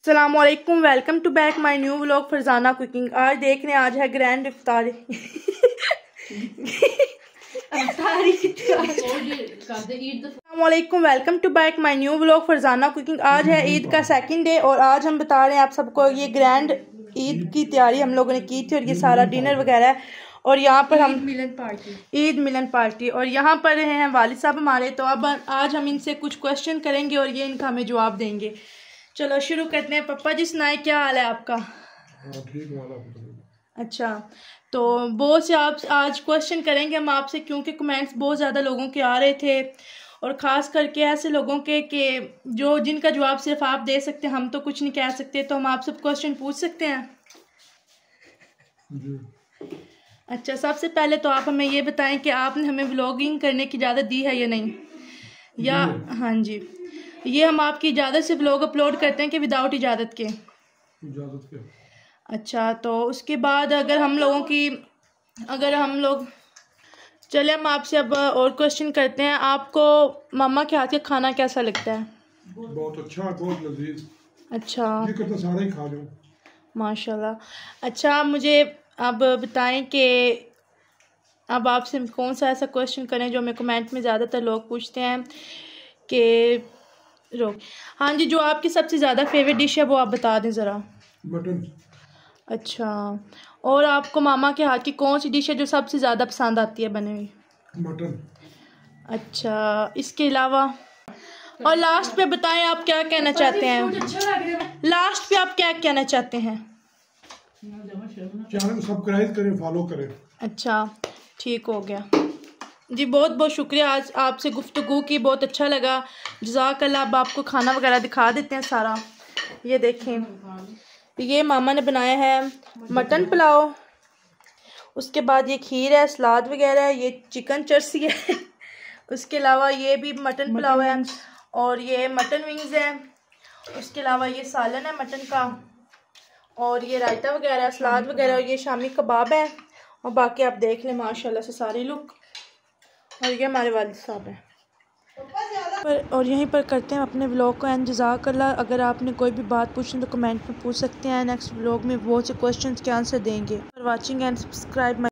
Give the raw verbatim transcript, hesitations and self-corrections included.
अस्सलामुअलैकुम, welcome to back my new vlog Farzana cooking. आज देख रहे हैं, आज है ग्रैंड इफ्तारी। अस्सलामुअलैकुम, welcome to back my new vlog Farzana cooking. आज है ईद का सेकंड डे और आज हम बता रहे हैं आप सबको ये ग्रैंड ईद की तैयारी हम लोगों ने की थी और ये सारा डिनर वगैरह है। और यहाँ पर हम मिलन पार्टी ईद मिलन पार्टी और यहाँ पर हैं वालिद साहब हमारे। तो अब आज हम इनसे कुछ क्वेश्चन करेंगे और ये इनका हमें जवाब देंगे। चलो शुरू करते हैं। पप्पा जी सुनाए, क्या हाल है आपका? अच्छा, तो बहुत से आप आज क्वेश्चन करेंगे हम आपसे, क्योंकि कमेंट्स बहुत ज़्यादा लोगों के आ रहे थे और ख़ास करके ऐसे लोगों के कि जो जिनका जवाब सिर्फ आप दे सकते हैं, हम तो कुछ नहीं कह सकते। तो हम आपसे क्वेश्चन पूछ सकते हैं? अच्छा, सबसे पहले तो आप हमें ये बताएं कि आपने हमें व्लॉगिंग करने की इजाज़त दी है या नहीं, या हाँ जी, ये हम आपकी इजाज़त से व्लॉग अपलोड करते हैं कि विदाउट इजाज़त के? इजाज़त के। अच्छा, तो उसके बाद अगर हम लोगों की अगर हम लोग चले हम आपसे अब और क्वेश्चन करते हैं। आपको मामा के हाथ का खाना कैसा लगता है? बहुत अच्छा, बहुत लजीज। अच्छा, ये करता सारा ही खा जाऊं माशाल्लाह। अच्छा, आप मुझे अब बताएं कि अब आपसे कौन सा ऐसा क्वेश्चन करें जो हमें कमेंट में ज़्यादातर लोग पूछते हैं कि रोक हाँ जी, जो आपकी सबसे ज़्यादा फेवरेट डिश है वो आप बता दें ज़रा। मटन। अच्छा, और आपको मामा के हाथ की कौन सी डिश है जो सबसे ज़्यादा पसंद आती है बने हुई? मटन। अच्छा, इसके अलावा और लास्ट पे बताएं आप क्या कहना चाहते हैं? लास्ट पे आप क्या कहना चाहते हैं? चैनल को सब्सक्राइब करें, फॉलो करें। अच्छा, ठीक हो गया जी, बहुत बहुत शुक्रिया। आज आपसे गुफ्तगू की, बहुत अच्छा लगा, जज़ाकल्लाह। अब आपको खाना वगैरह दिखा देते हैं सारा। ये देखें, ये मामा ने बनाया है मटन पुलाव, उसके बाद ये खीर है, सलाद वगैरह है, ये चिकन चर्सी है उसके अलावा ये भी मटन पुलाव है और ये मटन विंग्स है। उसके अलावा ये सालन है मटन का और ये रायता वगैरह, सलाद वगैरह, और ये शामी कबाब है। और बाकी आप देख लें माशाल्लाह से सारे लुक। और ये हमारे वालिद साहब हैं पर, और यहीं पर करते हैं अपने व्लॉग को एंड। जज़ाकल्लाह। अगर आपने कोई भी बात पूछनी तो कमेंट में पूछ सकते हैं। नेक्स्ट व्लॉग में बहुत से क्वेश्चंस के आंसर देंगे। For watching and subscribe.